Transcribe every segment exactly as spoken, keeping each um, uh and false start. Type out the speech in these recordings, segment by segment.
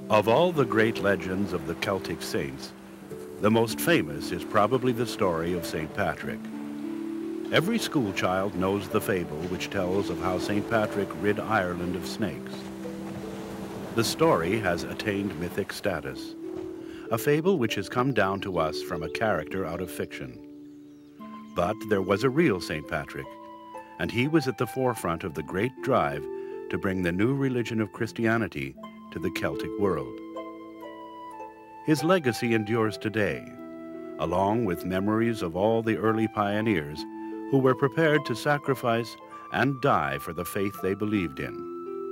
Of all the great legends of the Celtic saints, the most famous is probably the story of Saint Patrick. Every schoolchild knows the fable which tells of how Saint Patrick rid Ireland of snakes. The story has attained mythic status, a fable which has come down to us from a character out of fiction. But there was a real Saint Patrick, and he was at the forefront of the great drive to bring the new religion of Christianity to the Celtic world. His legacy endures today, along with memories of all the early pioneers who were prepared to sacrifice and die for the faith they believed in.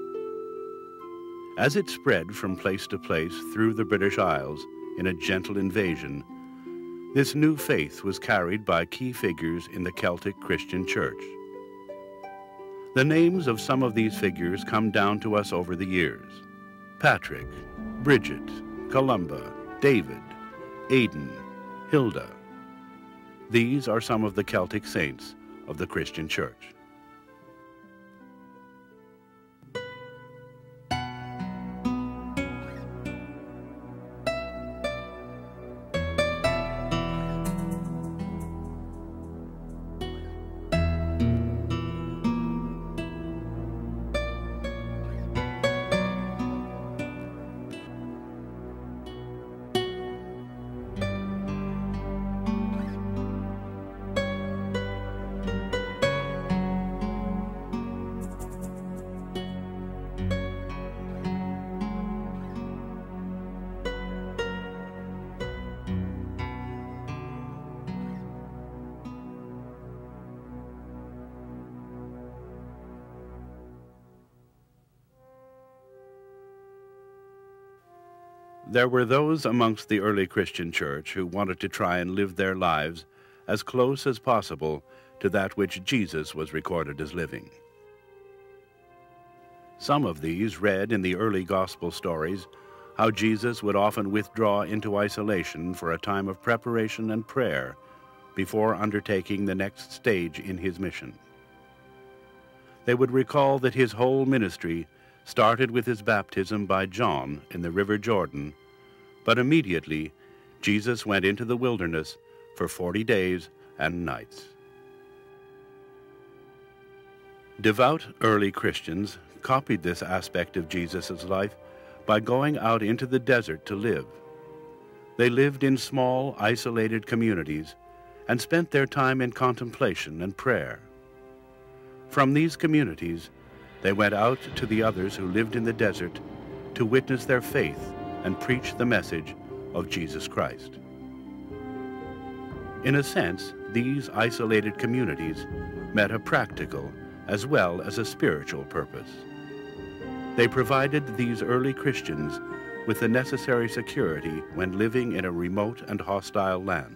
As it spread from place to place through the British Isles in a gentle invasion, this new faith was carried by key figures in the Celtic Christian Church. The names of some of these figures come down to us over the years: Patrick, Bridget, Columba, David, Aidan, Hilda. These are some of the Celtic saints of the Christian Church. There were those amongst the early Christian church who wanted to try and live their lives as close as possible to that which Jesus was recorded as living. Some of these read in the early gospel stories how Jesus would often withdraw into isolation for a time of preparation and prayer before undertaking the next stage in his mission. They would recall that his whole ministry started with his baptism by John in the River Jordan, but immediately Jesus went into the wilderness for forty days and nights. Devout early Christians copied this aspect of Jesus' life by going out into the desert to live. They lived in small, isolated communities and spent their time in contemplation and prayer. From these communities, they went out to the others who lived in the desert to witness their faith and preach the message of Jesus Christ. In a sense, these isolated communities met a practical as well as a spiritual purpose. They provided these early Christians with the necessary security when living in a remote and hostile land.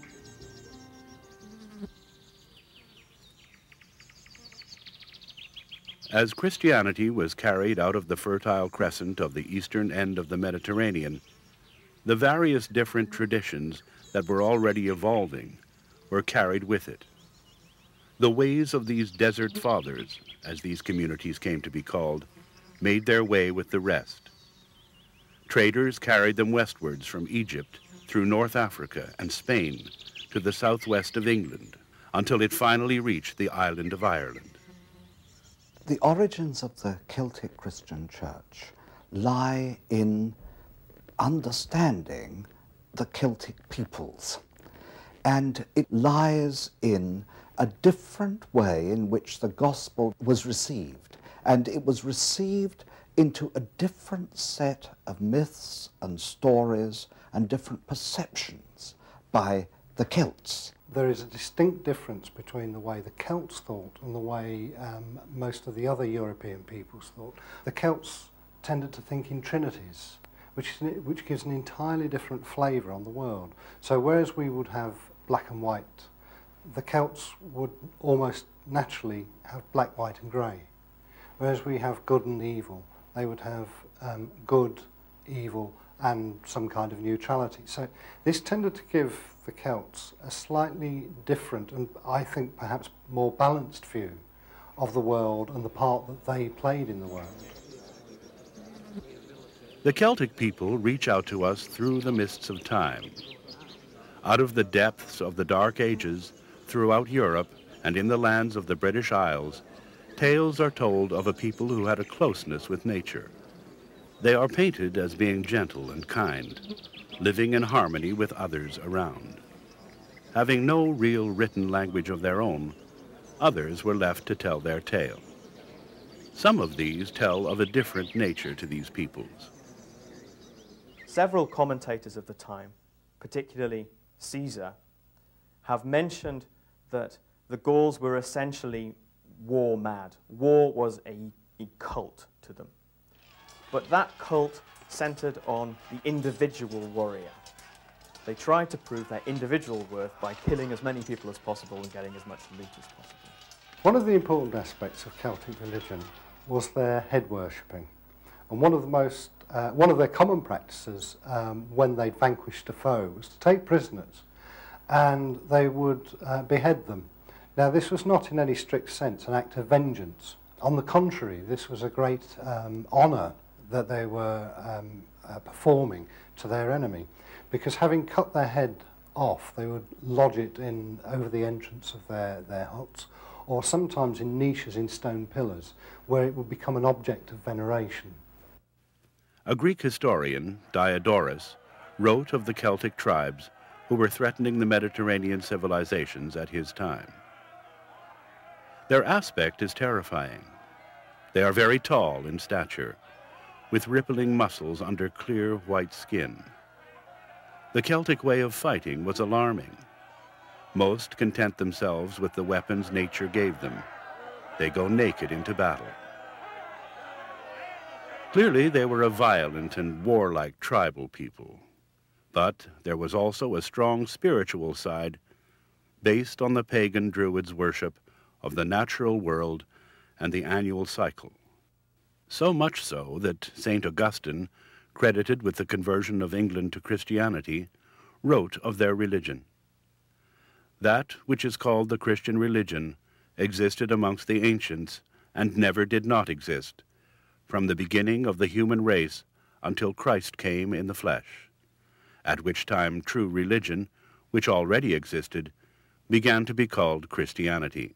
As Christianity was carried out of the fertile crescent of the eastern end of the Mediterranean, the various different traditions that were already evolving were carried with it. The ways of these desert fathers, as these communities came to be called, made their way with the rest. Traders carried them westwards from Egypt through North Africa and Spain to the southwest of England, until it finally reached the island of Ireland. The origins of the Celtic Christian Church lie in understanding the Celtic peoples, and it lies in a different way in which the gospel was received, and it was received into a different set of myths and stories and different perceptions by the Celts. There is a distinct difference between the way the Celts thought and the way um, most of the other European peoples thought. The Celts tended to think in trinities, which, which gives an entirely different flavour on the world. So whereas we would have black and white, the Celts would almost naturally have black, white and grey. Whereas we have good and evil, they would have um, good, evil and some kind of neutrality. So this tended to give the Celts a slightly different and I think perhaps more balanced view of the world and the part that they played in the world. The Celtic people reach out to us through the mists of time. Out of the depths of the Dark Ages, throughout Europe and in the lands of the British Isles, tales are told of a people who had a closeness with nature. They are painted as being gentle and kind, living in harmony with others around. Having no real written language of their own, others were left to tell their tale. Some of these tell of a different nature to these peoples. Several commentators of the time, particularly Caesar, have mentioned that the Gauls were essentially war mad. War was a, a cult to them. But that cult centered on the individual warrior. They tried to prove their individual worth by killing as many people as possible and getting as much loot as possible. One of the important aspects of Celtic religion was their head worshipping. And one of the most, uh, one of their common practices um, when they vanquished a foe was to take prisoners and they would uh, behead them. Now, this was not in any strict sense an act of vengeance. On the contrary, this was a great um, honour that they were um, uh, performing to their enemy, because having cut their head off, they would lodge it in over the entrance of their, their huts, or sometimes in niches in stone pillars, where it would become an object of veneration. A Greek historian, Diodorus, wrote of the Celtic tribes who were threatening the Mediterranean civilizations at his time. Their aspect is terrifying. They are very tall in stature, with rippling muscles under clear white skin. The Celtic way of fighting was alarming. Most content themselves with the weapons nature gave them. They go naked into battle. Clearly, they were a violent and warlike tribal people. But there was also a strong spiritual side based on the pagan Druids' worship of the natural world and the annual cycle. So much so that Saint Augustine, credited with the conversion of England to Christianity, wrote of their religion. That which is called the Christian religion existed amongst the ancients and never did not exist, from the beginning of the human race until Christ came in the flesh, at which time true religion, which already existed, began to be called Christianity.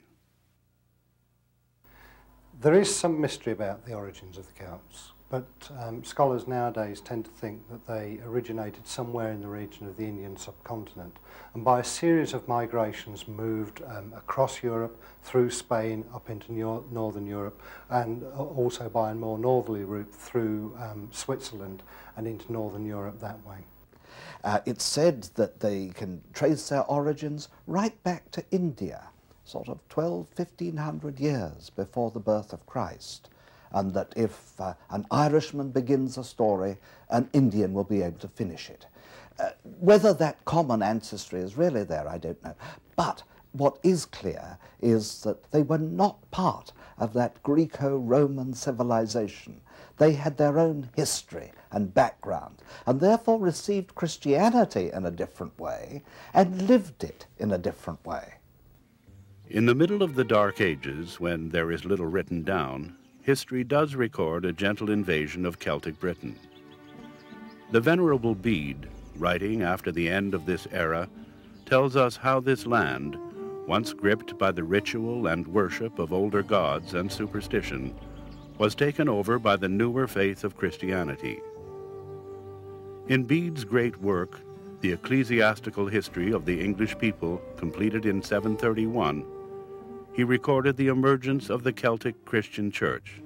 There is some mystery about the origins of the Celts, but um, scholars nowadays tend to think that they originated somewhere in the region of the Indian subcontinent, and by a series of migrations moved um, across Europe, through Spain, up into Nor northern Europe, and also by a more northerly route through um, Switzerland and into northern Europe that way. Uh, it's said that they can trace their origins right back to India, sort of twelve, fifteen hundred years before the birth of Christ, and that if uh, an Irishman begins a story, an Indian will be able to finish it. Uh, whether that common ancestry is really there, I don't know. But what is clear is that they were not part of that Greco-Roman civilization. They had their own history and background, and therefore received Christianity in a different way and lived it in a different way. In the middle of the Dark Ages, when there is little written down, history does record a gentle invasion of Celtic Britain. The Venerable Bede, writing after the end of this era, tells us how this land, once gripped by the ritual and worship of older gods and superstition, was taken over by the newer faith of Christianity. In Bede's great work, The Ecclesiastical History of the English People, completed in seven thirty-one, he recorded the emergence of the Celtic Christian Church.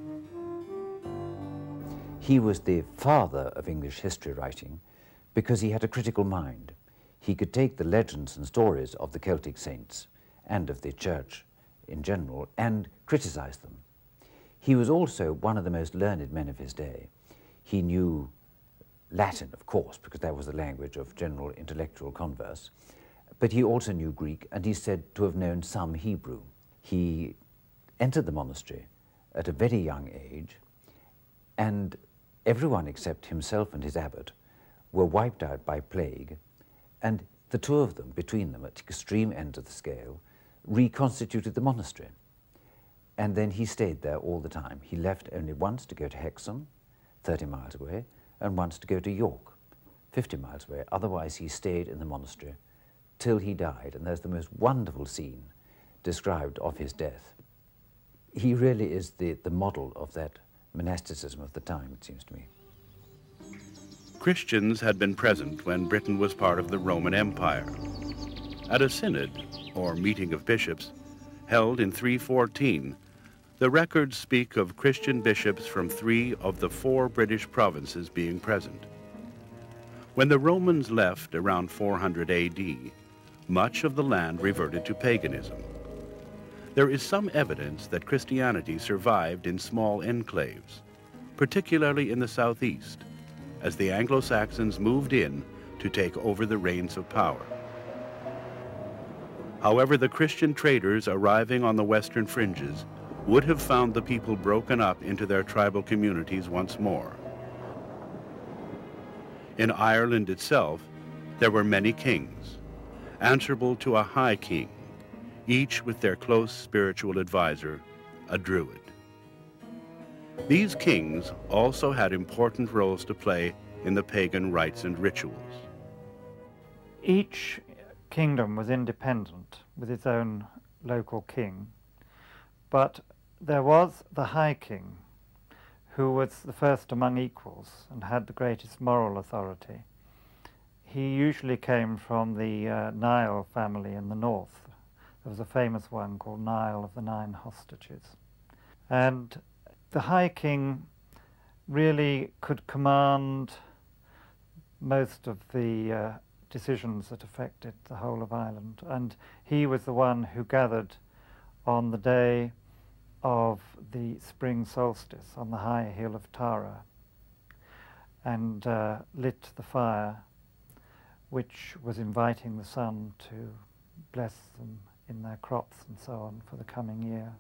He was the father of English history writing because he had a critical mind. He could take the legends and stories of the Celtic saints and of the church in general and criticize them. He was also one of the most learned men of his day. He knew Latin, of course, because that was the language of general intellectual converse, but he also knew Greek, and he's said to have known some Hebrew. He entered the monastery at a very young age, and everyone except himself and his abbot were wiped out by plague, and the two of them, between them, at the extreme end of the scale, reconstituted the monastery. And then he stayed there all the time. He left only once to go to Hexham, thirty miles away, and once to go to York, fifty miles away. Otherwise, he stayed in the monastery till he died, and there's the most wonderful scene described of his death. He really is the, the model of that monasticism of the time, it seems to me. Christians had been present when Britain was part of the Roman Empire. At a synod, or meeting of bishops, held in three fourteen, the records speak of Christian bishops from three of the four British provinces being present. When the Romans left around four hundred A D, much of the land reverted to paganism. There is some evidence that Christianity survived in small enclaves, particularly in the southeast, as the Anglo-Saxons moved in to take over the reins of power. However, the Christian traders arriving on the western fringes would have found the people broken up into their tribal communities once more. In Ireland itself, there were many kings, answerable to a high king, each with their close spiritual advisor, a druid. These kings also had important roles to play in the pagan rites and rituals. Each kingdom was independent with its own local king, but there was the High King, who was the first among equals and had the greatest moral authority. He usually came from the uh, Niall family in the north. There was a famous one called Niall of the Nine Hostages. And the High King really could command most of the uh, decisions that affected the whole of Ireland. And he was the one who gathered on the day of the spring solstice on the high hill of Tara and uh, lit the fire, which was inviting the sun to bless them in their crops and so on for the coming year.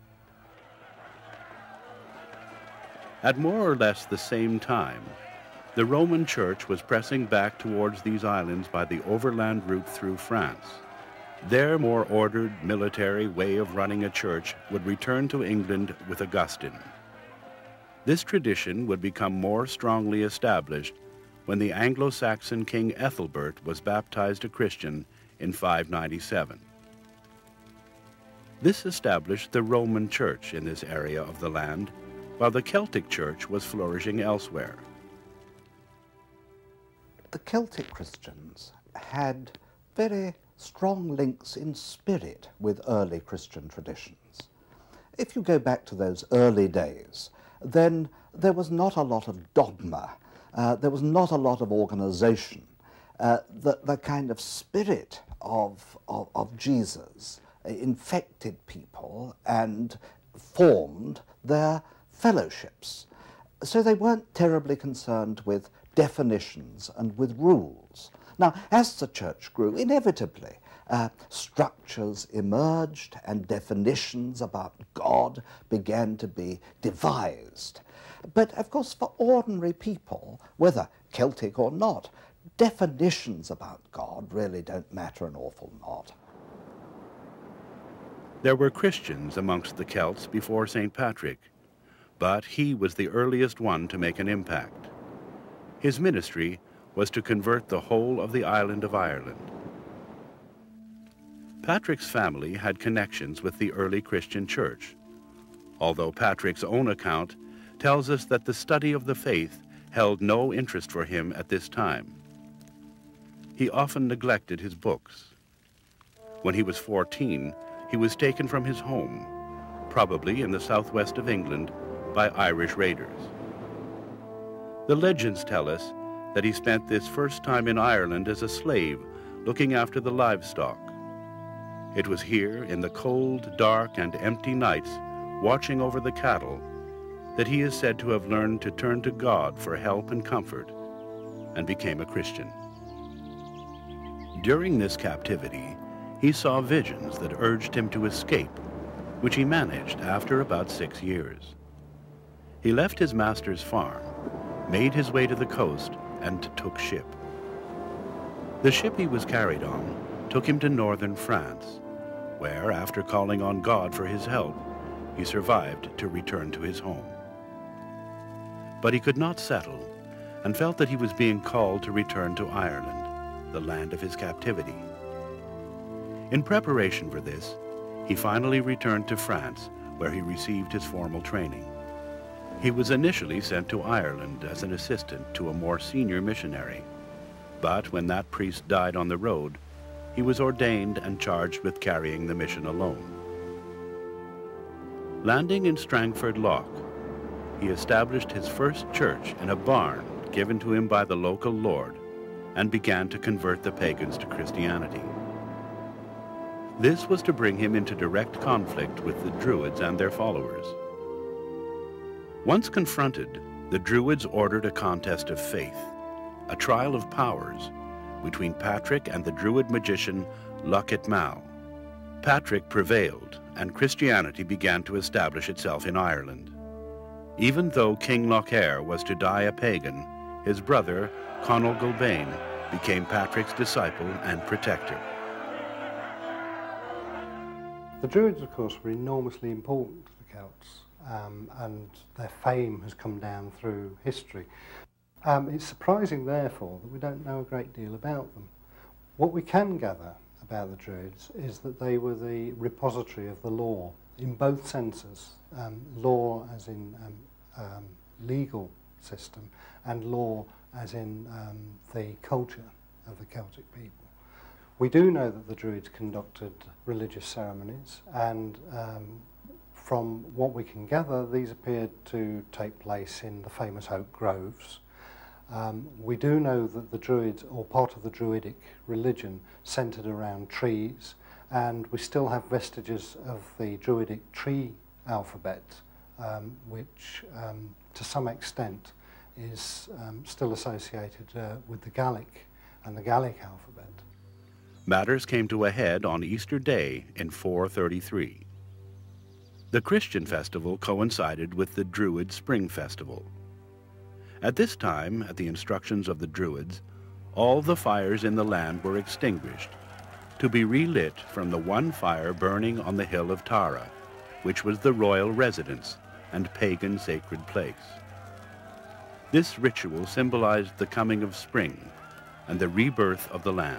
At more or less the same time, the Roman Church was pressing back towards these islands by the overland route through France. Their more ordered military way of running a church would return to England with Augustine. This tradition would become more strongly established when the Anglo-Saxon King Ethelbert was baptized a Christian in five ninety-seven. This established the Roman Church in this area of the land, while the Celtic Church was flourishing elsewhere. The Celtic Christians had very strong links in spirit with early Christian traditions. If you go back to those early days, then there was not a lot of dogma, uh, there was not a lot of organization. Uh, the, the kind of spirit of, of, of Jesus infected people and formed their fellowships. So they weren't terribly concerned with definitions and with rules. Now, as the church grew, inevitably, uh, structures emerged and definitions about God began to be devised. But, of course, for ordinary people, whether Celtic or not, definitions about God really don't matter an awful lot. There were Christians amongst the Celts before Saint Patrick, but he was the earliest one to make an impact. His ministry was to convert the whole of the island of Ireland. Patrick's family had connections with the early Christian church, although Patrick's own account tells us that the study of the faith held no interest for him at this time. He often neglected his books. When he was fourteen, he was taken from his home, probably in the southwest of England, by Irish raiders. The legends tell us that he spent this first time in Ireland as a slave, looking after the livestock. It was here, in the cold, dark, and empty nights, watching over the cattle, that he is said to have learned to turn to God for help and comfort, and became a Christian. During this captivity, he saw visions that urged him to escape, which he managed after about six years. He left his master's farm, made his way to the coast, and took ship. The ship he was carried on took him to northern France, where, after calling on God for his help, he survived to return to his home. But he could not settle, and felt that he was being called to return to Ireland, the land of his captivity. In preparation for this, he finally returned to France, where he received his formal training. He was initially sent to Ireland as an assistant to a more senior missionary, but when that priest died on the road, he was ordained and charged with carrying the mission alone. Landing in Strangford Lough, he established his first church in a barn given to him by the local lord and began to convert the pagans to Christianity. This was to bring him into direct conflict with the Druids and their followers. Once confronted, the Druids ordered a contest of faith, a trial of powers, between Patrick and the Druid magician Lucket Mal. Patrick prevailed, and Christianity began to establish itself in Ireland. Even though King Loughair was to die a pagan, his brother, Conall Gulbane, became Patrick's disciple and protector. The Druids, of course, were enormously important to the Celts, um, and their fame has come down through history. Um, it's surprising, therefore, that we don't know a great deal about them. What we can gather about the Druids is that they were the repository of the law, in both senses, um, law as in um, um, legal system, and law as in um, the culture of the Celtic people. We do know that the Druids conducted religious ceremonies, and um, from what we can gather, these appeared to take place in the famous oak groves. Um, we do know that the Druids, or part of the Druidic religion, centred around trees, and we still have vestiges of the Druidic tree alphabet, um, which um, to some extent is um, still associated uh, with the Gaelic and the Gaelic alphabet. Matters came to a head on Easter Day in four thirty-three. The Christian festival coincided with the Druid Spring Festival. At this time, at the instructions of the Druids, all the fires in the land were extinguished, to be relit from the one fire burning on the hill of Tara, which was the royal residence and pagan sacred place. This ritual symbolized the coming of spring and the rebirth of the land.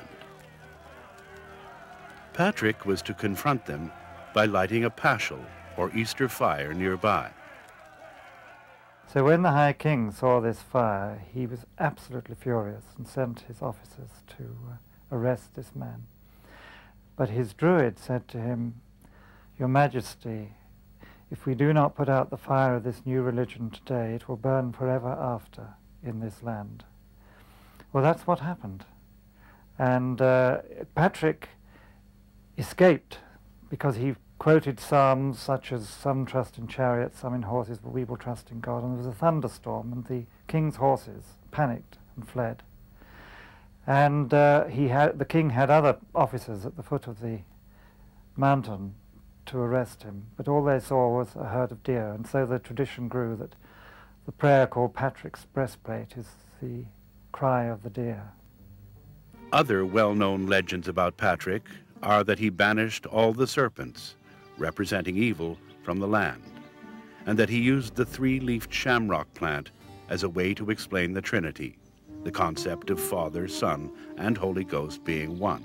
Patrick was to confront them by lighting a paschal, or Easter fire, nearby. So when the High King saw this fire, he was absolutely furious and sent his officers to uh, arrest this man. But his druid said to him, "Your Majesty, if we do not put out the fire of this new religion today, it will burn forever after in this land." Well, that's what happened. And uh, Patrick escaped because he quoted psalms such as "Some trust in chariots, some in horses, but we will trust in God." And there was a thunderstorm, and the king's horses panicked and fled. And uh, he had, the king had other officers at the foot of the mountain to arrest him, but all they saw was a herd of deer, and so the tradition grew that the prayer called Patrick's breastplate is the cry of the deer. Other well-known legends about Patrick are that he banished all the serpents, representing evil, from the land, and that he used the three-leafed shamrock plant as a way to explain the Trinity, the concept of Father, Son, and Holy Ghost being one.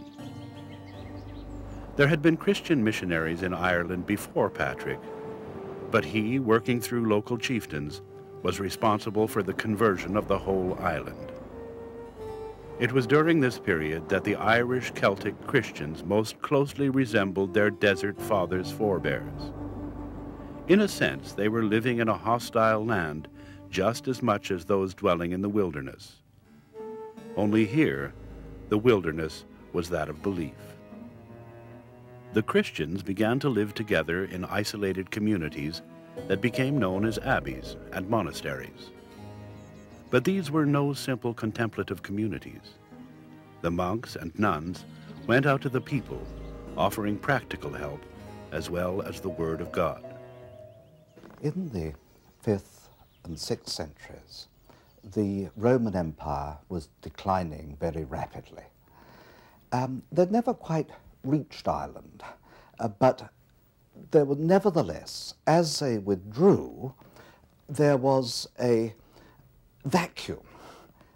There had been Christian missionaries in Ireland before Patrick, but he, working through local chieftains, was responsible for the conversion of the whole island. It was during this period that the Irish Celtic Christians most closely resembled their desert fathers' forebears. In a sense, they were living in a hostile land just as much as those dwelling in the wilderness. Only here, the wilderness was that of belief. The Christians began to live together in isolated communities that became known as abbeys and monasteries. But these were no simple contemplative communities. The monks and nuns went out to the people, offering practical help as well as the Word of God. In the fifth and sixth centuries, the Roman Empire was declining very rapidly. Um, they'd never quite reached Ireland, uh, but there were nevertheless, as they withdrew, there was a vacuum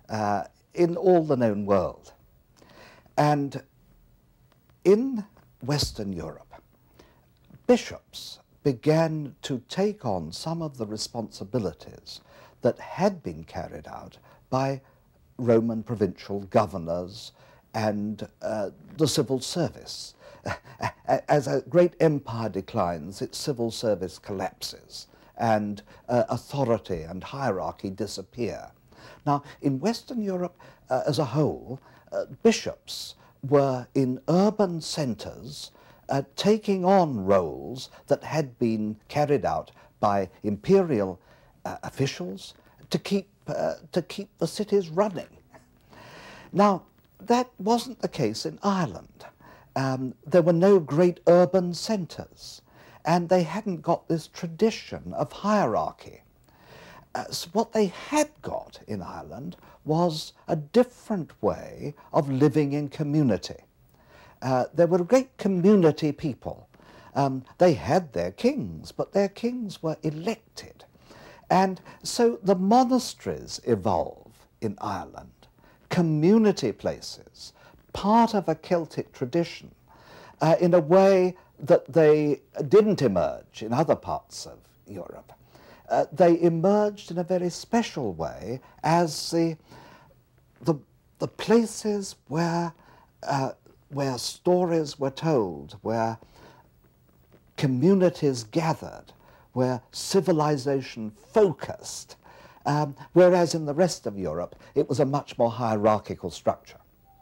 uh, in all the known world. And in Western Europe, bishops began to take on some of the responsibilities that had been carried out by Roman provincial governors and uh, the civil service. As a great empire declines, its civil service collapses, and uh, authority and hierarchy disappear. Now, in Western Europe uh, as a whole, uh, bishops were in urban centres uh, taking on roles that had been carried out by imperial uh, officials to keep, uh, to keep the cities running. Now, that wasn't the case in Ireland. Um, there were no great urban centres, and they hadn't got this tradition of hierarchy. Uh, so what they had got in Ireland was a different way of living in community. Uh, there were great community people. Um, they had their kings, but their kings were elected. And so the monasteries evolve in Ireland, community places, part of a Celtic tradition, uh, in a way that they didn't emerge in other parts of Europe. Uh, they emerged in a very special way as the, the, the places where, uh, where stories were told, where communities gathered, where civilization focused, um, whereas in the rest of Europe it was a much more hierarchical structure.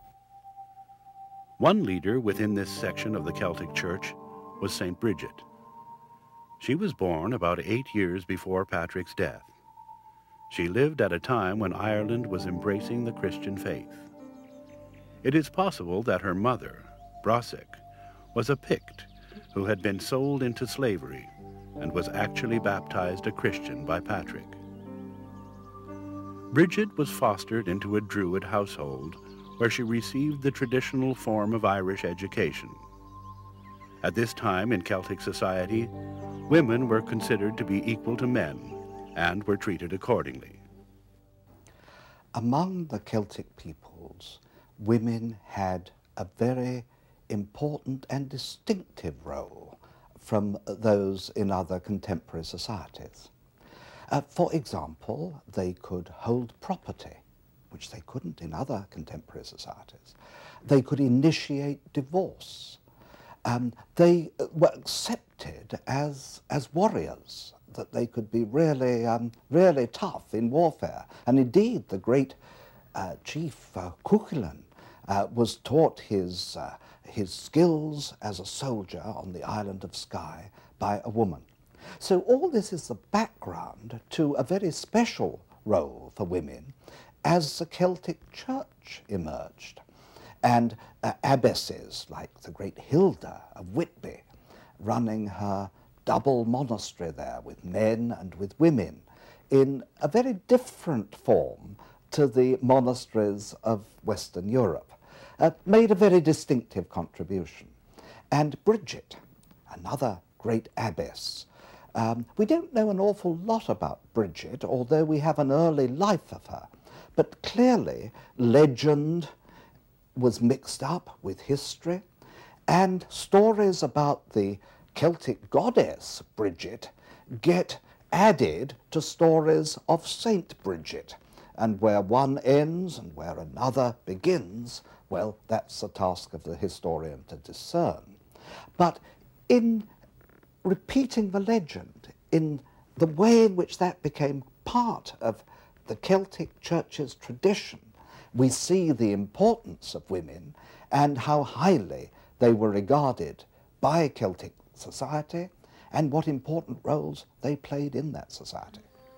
One leader within this section of the Celtic Church was Saint Bridget. She was born about eight years before Patrick's death. She lived at a time when Ireland was embracing the Christian faith. It is possible that her mother, Brosic, was a Pict who had been sold into slavery and was actually baptized a Christian by Patrick. Bridget was fostered into a Druid household where she received the traditional form of Irish education. At this time in Celtic society, women were considered to be equal to men and were treated accordingly. Among the Celtic peoples, women had a very important and distinctive role from those in other contemporary societies. Uh, for example, they could hold property, which they couldn't in other contemporary societies. They could initiate divorce. Um, they were accepted as, as warriors, that they could be really, um, really tough in warfare. And indeed, the great uh, chief uh, Cuchulainn uh, was taught his, uh, his skills as a soldier on the island of Skye by a woman. So all this is the background to a very special role for women as the Celtic Church emerged. And uh, abbesses like the great Hilda of Whitby, running her double monastery there with men and with women in a very different form to the monasteries of Western Europe, uh, made a very distinctive contribution. And Bridget, another great abbess, um, we don't know an awful lot about Bridget, although we have an early life of her, but clearly legend was mixed up with history, and stories about the Celtic goddess Bridget get added to stories of Saint Bridget, and where one ends and where another begins, well, that's the task of the historian to discern. But in repeating the legend, in the way in which that became part of the Celtic Church's tradition, we see the importance of women and how highly they were regarded by Celtic society and what important roles they played in that society.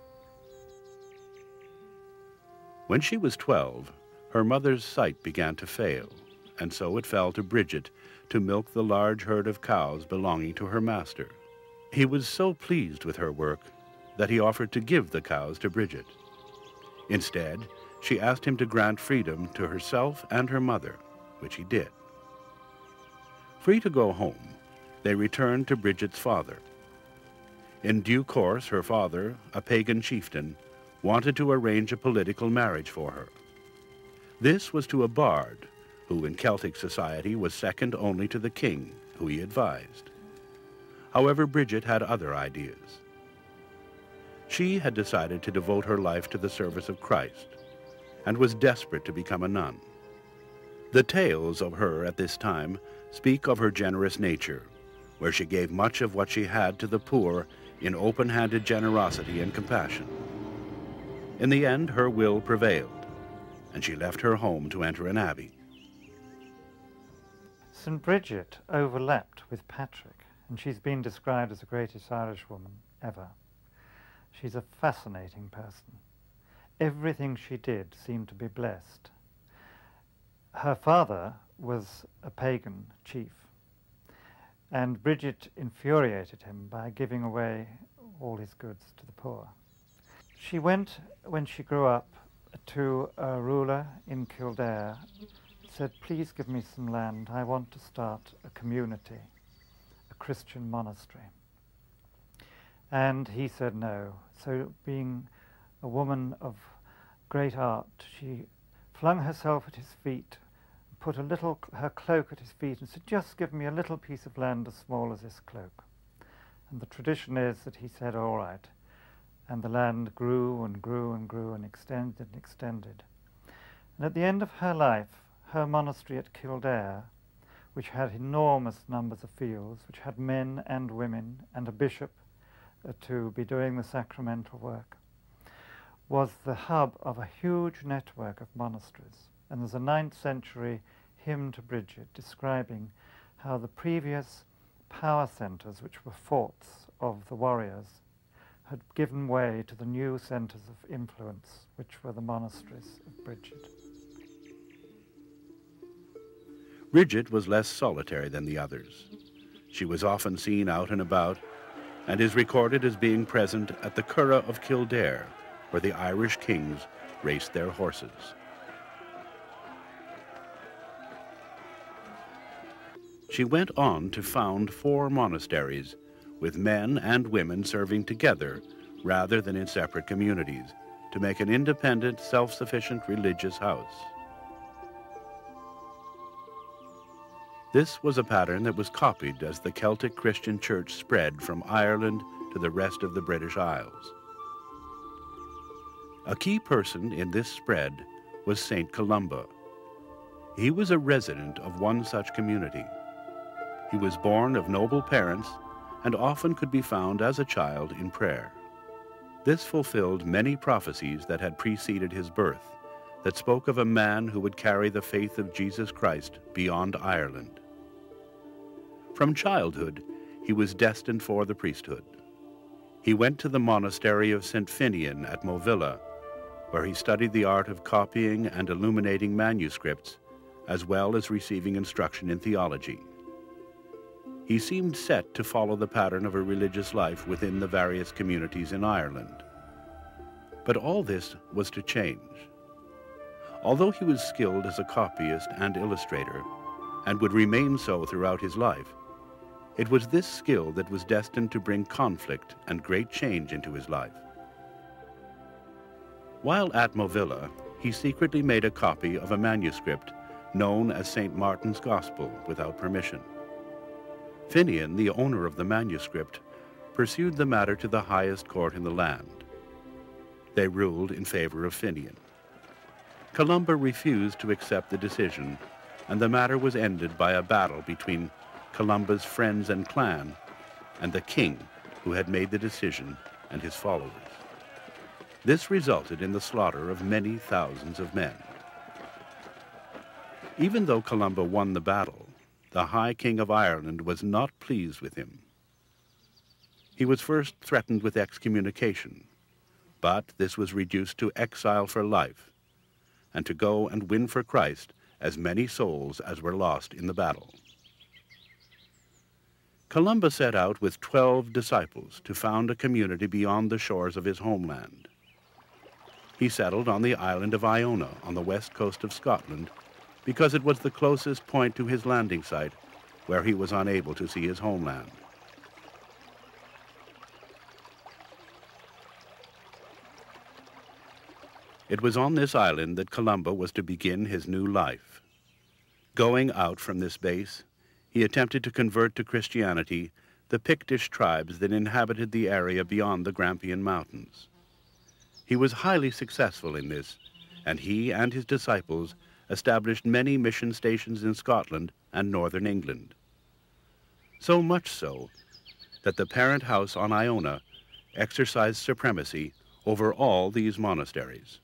When she was twelve, her mother's sight began to fail, and so it fell to Bridget to milk the large herd of cows belonging to her master. He was so pleased with her work that he offered to give the cows to Bridget. Instead, she asked him to grant freedom to herself and her mother, which he did. Free to go home, they returned to Bridget's father. In due course, her father, a pagan chieftain, wanted to arrange a political marriage for her. This was to a bard, who in Celtic society was second only to the king, who he advised. However, Bridget had other ideas. She had decided to devote her life to the service of Christ, and was desperate to become a nun. The tales of her at this time speak of her generous nature, where she gave much of what she had to the poor in open-handed generosity and compassion. In the end, her will prevailed, and she left her home to enter an abbey. Saint Bridget overlapped with Patrick, and she's been described as the greatest Irishwoman ever. She's a fascinating person. Everything she did seemed to be blessed. Her father was a pagan chief, and Bridget infuriated him by giving away all his goods to the poor. She went, when she grew up, to a ruler in Kildare, said, please give me some land, I want to start a community, a Christian monastery. And he said no. So being a woman of great art, she flung herself at his feet, put a little, her cloak at his feet and said, just give me a little piece of land as small as this cloak. And the tradition is that he said, all right. And the land grew and grew and grew and extended and extended. And at the end of her life, her monastery at Kildare, which had enormous numbers of fields, which had men and women and a bishop uh, to be doing the sacramental work, was the hub of a huge network of monasteries. And there's a ninth century hymn to Bridget describing how the previous power centres, which were forts of the warriors, had given way to the new centres of influence, which were the monasteries of Bridget. Bridget was less solitary than the others. She was often seen out and about, and is recorded as being present at the Curragh of Kildare, where the Irish kings raced their horses. She went on to found four monasteries, with men and women serving together rather than in separate communities, to make an independent, self-sufficient religious house. This was a pattern that was copied as the Celtic Christian Church spread from Ireland to the rest of the British Isles. A key person in this spread was Saint Columba. He was a resident of one such community. He was born of noble parents and often could be found as a child in prayer. This fulfilled many prophecies that had preceded his birth, that spoke of a man who would carry the faith of Jesus Christ beyond Ireland. From childhood, he was destined for the priesthood. He went to the monastery of Saint Finian at Movilla, where he studied the art of copying and illuminating manuscripts, as well as receiving instruction in theology. He seemed set to follow the pattern of a religious life within the various communities in Ireland. But all this was to change. Although he was skilled as a copyist and illustrator, and would remain so throughout his life, it was this skill that was destined to bring conflict and great change into his life. While at Movilla, he secretly made a copy of a manuscript known as Saint Martin's Gospel without permission. Finian, the owner of the manuscript, pursued the matter to the highest court in the land. They ruled in favor of Finian. Columba refused to accept the decision, and the matter was ended by a battle between Columba's friends and clan and the king who had made the decision and his followers. This resulted in the slaughter of many thousands of men. Even though Columba won the battle, the High King of Ireland was not pleased with him. He was first threatened with excommunication, but this was reduced to exile for life, and to go and win for Christ as many souls as were lost in the battle. Columba set out with twelve disciples to found a community beyond the shores of his homeland. He settled on the island of Iona on the west coast of Scotland because it was the closest point to his landing site where he was unable to see his homeland. It was on this island that Columba was to begin his new life. Going out from this base, he attempted to convert to Christianity the Pictish tribes that inhabited the area beyond the Grampian Mountains. He was highly successful in this, and he and his disciples established many mission stations in Scotland and northern England. So much so that the parent house on Iona exercised supremacy over all these monasteries.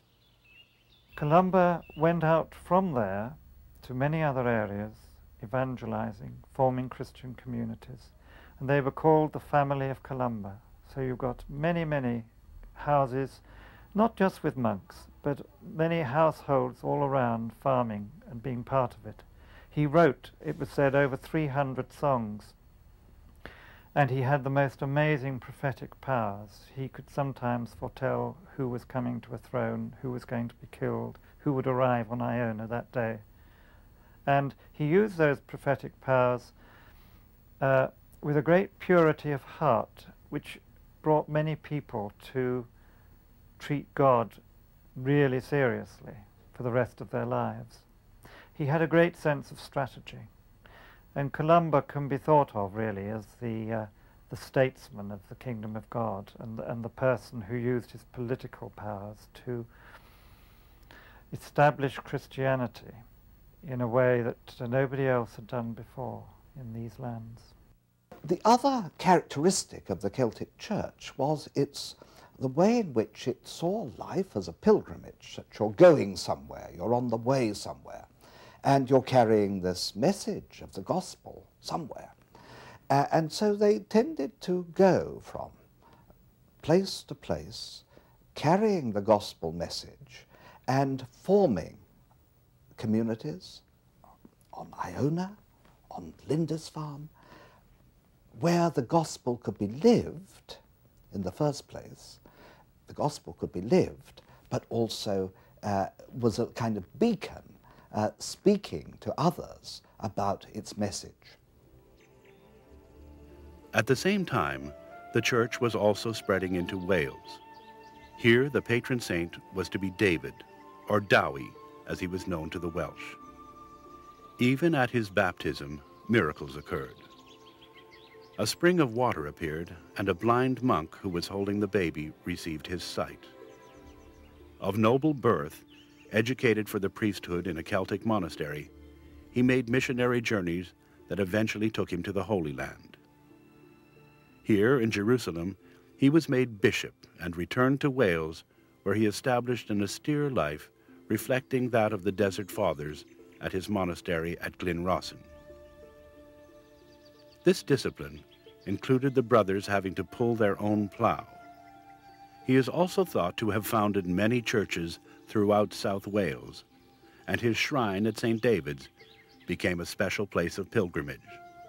Columba went out from there to many other areas, evangelizing, forming Christian communities, and they were called the family of Columba. So you've got many, many houses, not just with monks, but many households all around farming and being part of it. He wrote, it was said, over three hundred songs, and he had the most amazing prophetic powers. He could sometimes foretell who was coming to a throne, who was going to be killed, who would arrive on Iona that day. And he used those prophetic powers uh, with a great purity of heart, which brought many people to treat God really seriously for the rest of their lives. He had a great sense of strategy, and Columba can be thought of really as the uh, the statesman of the kingdom of God, and and the person who used his political powers to establish Christianity in a way that uh, nobody else had done before in these lands. The other characteristic of the Celtic Church was its the way in which it saw life as a pilgrimage, that you're going somewhere, you're on the way somewhere, and you're carrying this message of the gospel somewhere. Uh, and so they tended to go from place to place, carrying the gospel message and forming communities on Iona, on Lindisfarne, where the gospel could be lived in the first place. The gospel could be lived, but also uh, was a kind of beacon uh, speaking to others about its message. At the same time, the church was also spreading into Wales. Here, the patron saint was to be David, or Dowie, as he was known to the Welsh. Even at his baptism, miracles occurred. A spring of water appeared, and a blind monk who was holding the baby received his sight. Of noble birth, educated for the priesthood in a Celtic monastery, he made missionary journeys that eventually took him to the Holy Land. Here in Jerusalem, he was made bishop and returned to Wales, where he established an austere life reflecting that of the Desert Fathers at his monastery at Glenrossan. This discipline included the brothers having to pull their own plow. He is also thought to have founded many churches throughout South Wales, and his shrine at Saint David's became a special place of pilgrimage.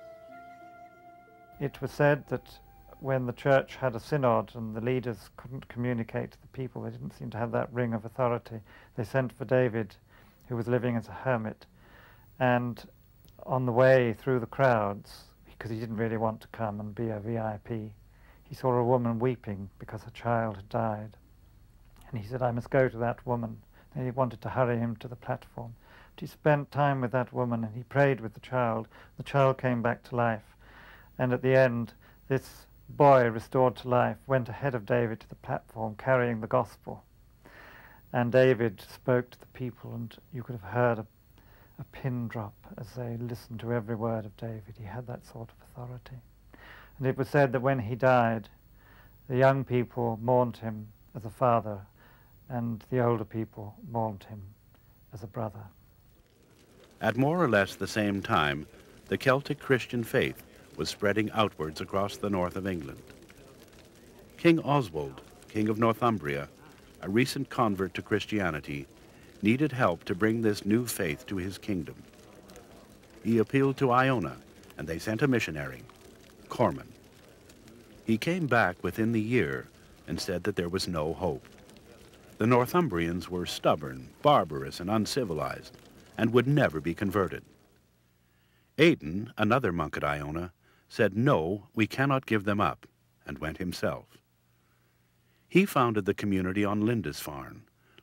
It was said that when the church had a synod and the leaders couldn't communicate to the people, they didn't seem to have that ring of authority, they sent for David, who was living as a hermit, and on the way through the crowds, because he didn't really want to come and be a V I P, he saw a woman weeping because her child had died. And he said, I must go to that woman. And he wanted to hurry him to the platform. But he spent time with that woman and he prayed with the child. The child came back to life. And at the end, this boy restored to life went ahead of David to the platform carrying the gospel. And David spoke to the people, and you could have heard a a pin drop as they listened to every word of David. He had that sort of authority. And it was said that when he died, the young people mourned him as a father, and the older people mourned him as a brother. At more or less the same time, the Celtic Christian faith was spreading outwards across the north of England. King Oswald, King of Northumbria, a recent convert to Christianity, needed help to bring this new faith to his kingdom. He appealed to Iona, and they sent a missionary, Corman. He came back within the year and said that there was no hope. The Northumbrians were stubborn, barbarous, and uncivilized, and would never be converted. Aidan, another monk at Iona, said, no, we cannot give them up, and went himself. He founded the community on Lindisfarne,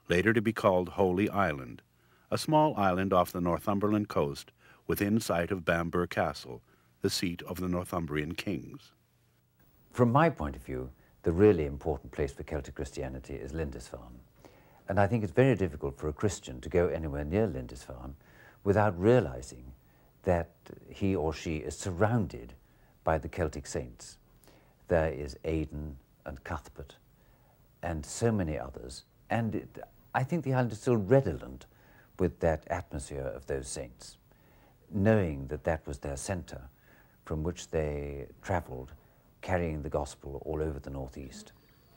later to be called Holy Island, a small island off the Northumberland coast within sight of Bamburgh Castle, the seat of the Northumbrian kings. From my point of view, the really important place for Celtic Christianity is Lindisfarne. And I think it's very difficult for a Christian to go anywhere near Lindisfarne without realizing that he or she is surrounded by the Celtic saints. There is Aidan and Cuthbert and so many others. And it, I think the island is still redolent with that atmosphere of those saints, knowing that that was their center from which they traveled, carrying the gospel all over the northeast.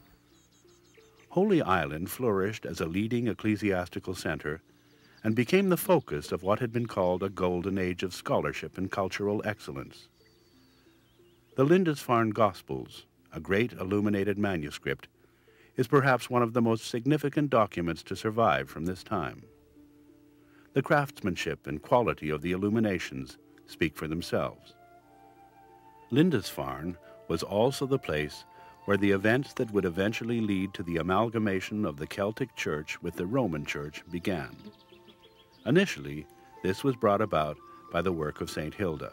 Holy Island flourished as a leading ecclesiastical center and became the focus of what had been called a golden age of scholarship and cultural excellence. The Lindisfarne Gospels, a great illuminated manuscript, is perhaps one of the most significant documents to survive from this time. The craftsmanship and quality of the illuminations speak for themselves. Lindisfarne was also the place where the events that would eventually lead to the amalgamation of the Celtic Church with the Roman Church began. Initially, this was brought about by the work of Saint Hilda.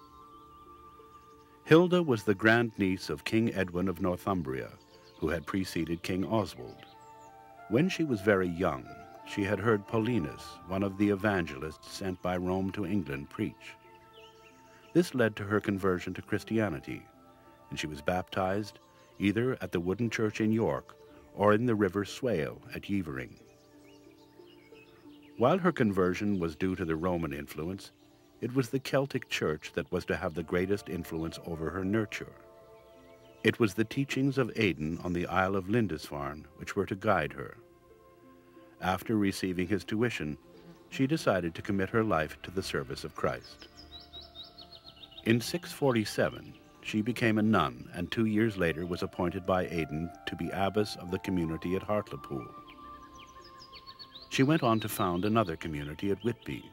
Hilda was the grandniece of King Edwin of Northumbria, who had preceded King Oswald. When she was very young, she had heard Paulinus, one of the evangelists sent by Rome to England, preach. This led to her conversion to Christianity, and she was baptized either at the wooden church in York or in the river Swale at Yevering. While her conversion was due to the Roman influence, it was the Celtic Church that was to have the greatest influence over her nurture. It was the teachings of Aidan on the Isle of Lindisfarne which were to guide her. After receiving his tuition, she decided to commit her life to the service of Christ. In six forty-seven, she became a nun, and two years later was appointed by Aidan to be abbess of the community at Hartlepool. She went on to found another community at Whitby.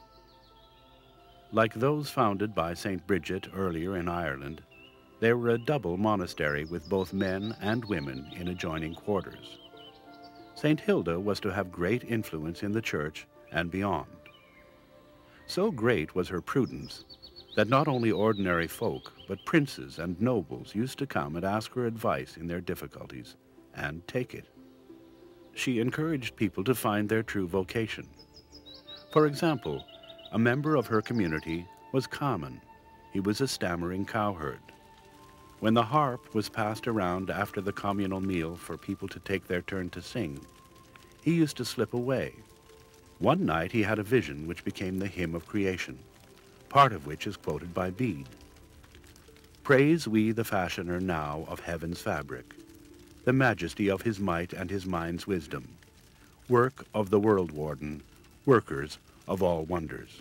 Like those founded by Saint Bridget earlier in Ireland, they were a double monastery with both men and women in adjoining quarters. Saint Hilda was to have great influence in the church and beyond. So great was her prudence that not only ordinary folk, but princes and nobles used to come and ask her advice in their difficulties, and take it. She encouraged people to find their true vocation. For example, a member of her community was Carmen. He was a stammering cowherd. When the harp was passed around after the communal meal for people to take their turn to sing, he used to slip away. One night he had a vision which became the hymn of creation, part of which is quoted by Bede. Praise we the fashioner now of heaven's fabric, the majesty of his might and his mind's wisdom, work of the world warden, workers of all wonders.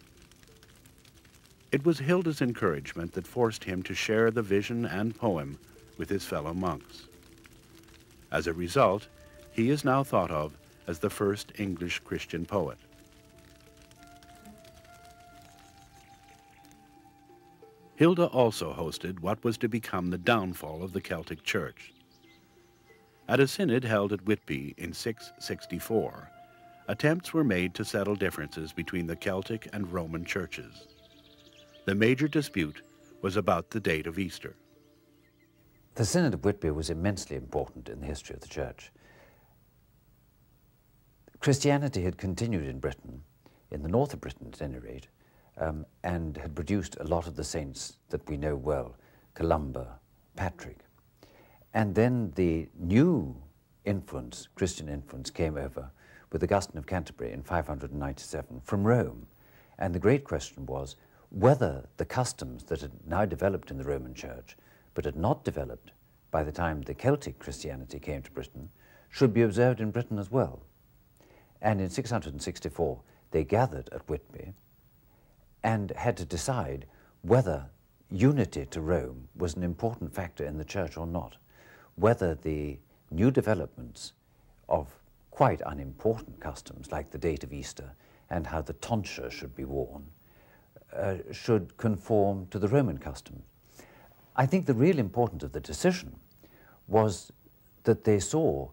It was Hilda's encouragement that forced him to share the vision and poem with his fellow monks. As a result, he is now thought of as the first English Christian poet. Hilda also hosted what was to become the downfall of the Celtic Church. At a synod held at Whitby in six sixty-four, attempts were made to settle differences between the Celtic and Roman churches. The major dispute was about the date of Easter. The Synod of Whitby was immensely important in the history of the Church. Christianity had continued in Britain, in the north of Britain at any rate, um, and had produced a lot of the saints that we know well, Columba, Patrick. And then the new influence, Christian influence, came over with Augustine of Canterbury in five hundred ninety-seven from Rome. And the great question was whether the customs that had now developed in the Roman Church, but had not developed by the time the Celtic Christianity came to Britain, should be observed in Britain as well. And in six hundred sixty-four, they gathered at Whitby and had to decide whether unity to Rome was an important factor in the Church or not, whether the new developments of quite unimportant customs, like the date of Easter and how the tonsure should be worn, uh, should conform to the Roman custom. I think the real importance of the decision was that they saw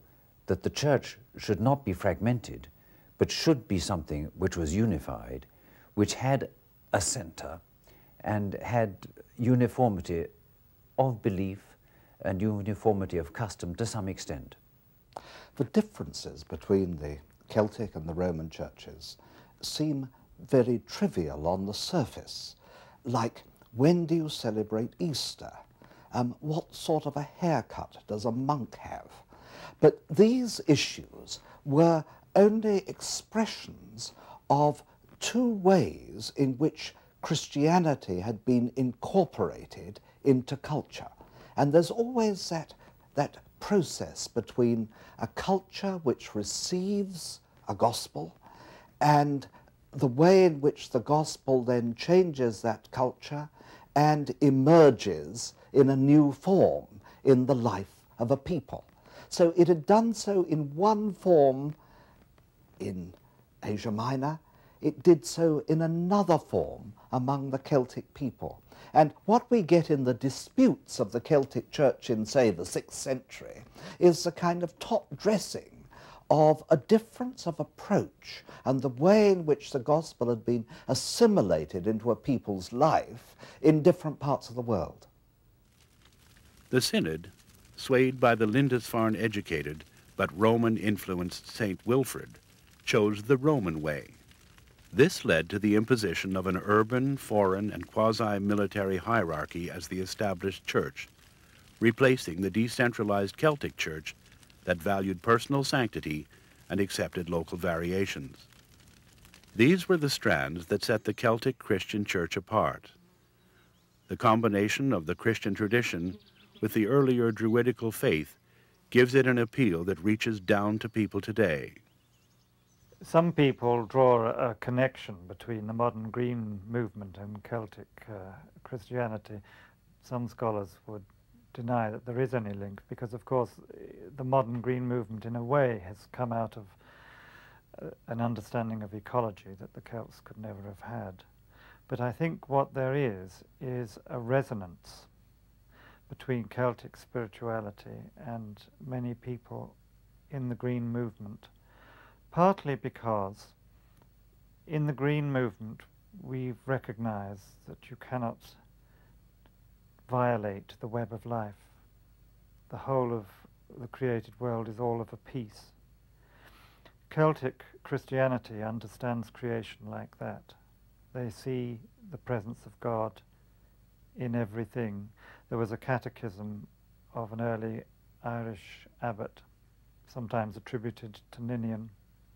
that the church should not be fragmented, but should be something which was unified, which had a center and had uniformity of belief and uniformity of custom to some extent. The differences between the Celtic and the Roman churches seem very trivial on the surface, like when do you celebrate Easter? Um, what sort of a haircut does a monk have? But these issues were only expressions of two ways in which Christianity had been incorporated into culture. And there's always that, that process between a culture which receives a gospel and the way in which the gospel then changes that culture and emerges in a new form in the life of a people. So it had done so in one form in Asia Minor, it did so in another form among the Celtic people. And what we get in the disputes of the Celtic Church in, say, the sixth century is a kind of top-dressing of a difference of approach and the way in which the gospel had been assimilated into a people's life in different parts of the world. The Synod, swayed by the Lindisfarne-educated but Roman-influenced Saint Wilfrid, chose the Roman way. This led to the imposition of an urban, foreign, and quasi-military hierarchy as the established church, replacing the decentralized Celtic church that valued personal sanctity and accepted local variations. These were the strands that set the Celtic Christian church apart. The combination of the Christian tradition with the earlier Druidical faith gives it an appeal that reaches down to people today. Some people draw a connection between the modern green movement and Celtic uh, Christianity. Some scholars would deny that there is any link because, of course, the modern green movement in a way has come out of uh, an understanding of ecology that the Celts could never have had. But I think what there is is a resonance between Celtic spirituality and many people in the green movement, partly because in the green movement we've recognized that you cannot violate the web of life. The whole of the created world is all of a piece. Celtic Christianity understands creation like that. They see the presence of God in everything. There was a catechism of an early Irish abbot, sometimes attributed to Ninian,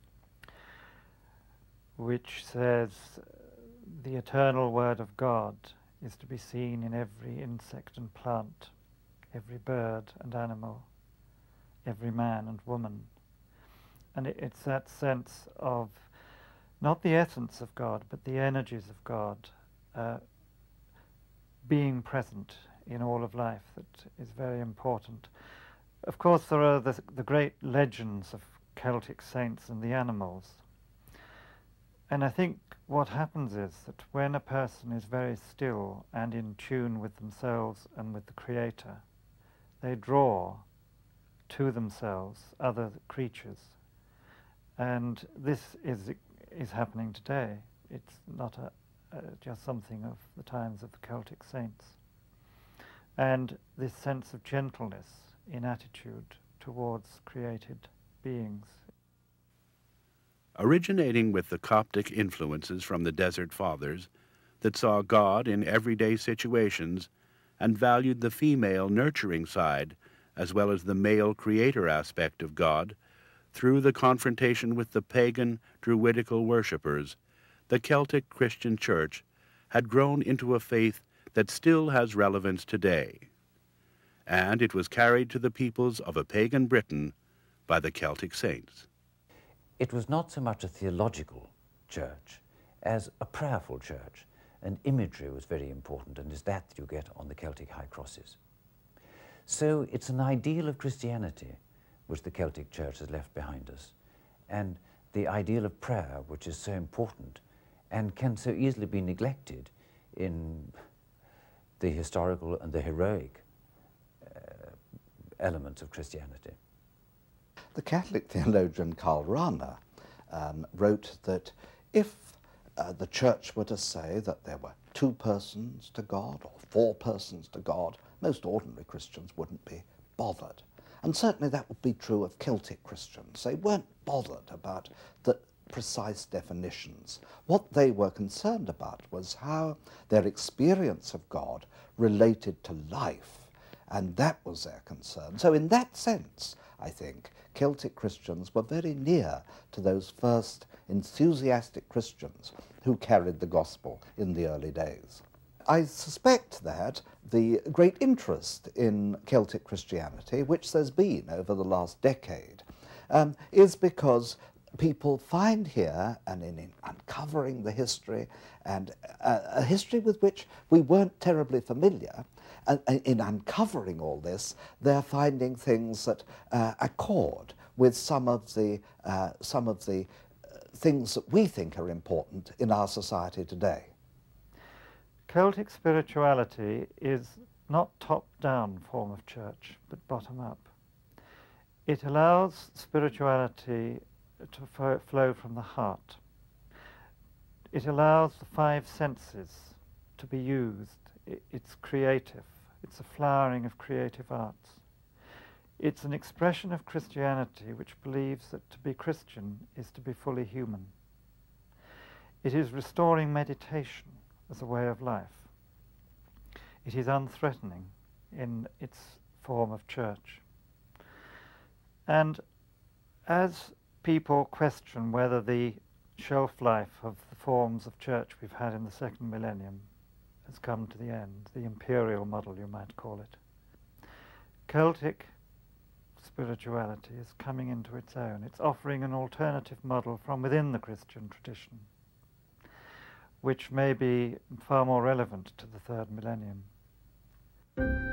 which says the eternal word of God is to be seen in every insect and plant, every bird and animal, every man and woman. And it, it's that sense of not the essence of God, but the energies of God uh, being present in all of life that is very important. Of course, there are the, the great legends of Celtic saints and the animals. And I think what happens is that when a person is very still and in tune with themselves and with the Creator, they draw to themselves other creatures. And this is, is happening today. It's not a, uh, just something of the times of the Celtic saints. And this sense of gentleness in attitude towards created beings. Originating with the Coptic influences from the Desert Fathers that saw God in everyday situations and valued the female nurturing side as well as the male creator aspect of God, through the confrontation with the pagan Druidical worshippers, the Celtic Christian Church had grown into a faith that still has relevance today. And it was carried to the peoples of a pagan Britain by the Celtic saints. It was not so much a theological church as a prayerful church, and imagery was very important, and is that you get on the Celtic high crosses. So it's an ideal of Christianity which the Celtic Church has left behind us, and the ideal of prayer which is so important and can so easily be neglected in the historical and the heroic uh, elements of Christianity. The Catholic theologian Karl Rahner um, wrote that if uh, the Church were to say that there were two persons to God or four persons to God, most ordinary Christians wouldn't be bothered. And certainly that would be true of Celtic Christians. They weren't bothered about the precise definitions. What they were concerned about was how their experience of God related to life, and that was their concern. So in that sense, I think, Celtic Christians were very near to those first enthusiastic Christians who carried the gospel in the early days. I suspect that the great interest in Celtic Christianity, which there's been over the last decade, um, is because people find here, and in, in uncovering the history, and uh, a history with which we weren't terribly familiar, uh, in uncovering all this, they're finding things that uh, accord with some of the, uh, some of the uh, things that we think are important in our society today. Celtic spirituality is not top-down form of church, but bottom-up. It allows spirituality to flow from the heart. It allows the five senses to be used. It's creative. It's a flowering of creative arts. It's an expression of Christianity which believes that to be Christian is to be fully human. It is restoring meditation as a way of life. It is unthreatening in its form of church. And as people question whether the shelf life of the forms of church we've had in the second millennium has come to the end, the imperial model you might call it, Celtic spirituality is coming into its own. It's offering an alternative model from within the Christian tradition, which may be far more relevant to the third millennium.